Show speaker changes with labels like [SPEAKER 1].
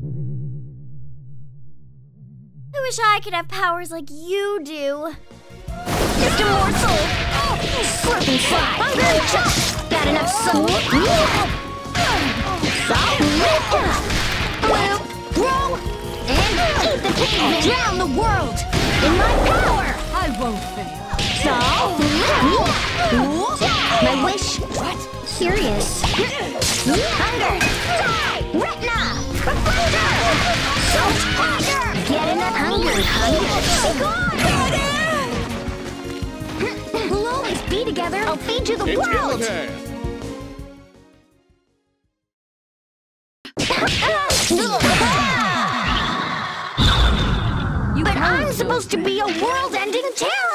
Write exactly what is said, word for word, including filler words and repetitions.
[SPEAKER 1] I wish I could have powers like you do.
[SPEAKER 2] Just a morsel! Slip and slide! Hunger! Got enough soul? Bloop, roll, and eat the pavement! Drown the world in my power!
[SPEAKER 3] I won't fail.
[SPEAKER 2] So, my wish. What? Curious. Hunger. Die. Retina. Hunger. So hunger. Get enough hunger. Hunger. Be gone. We'll always be together. I'll feed you the
[SPEAKER 4] It's
[SPEAKER 2] world. But I'm supposed to be a world-ending terror.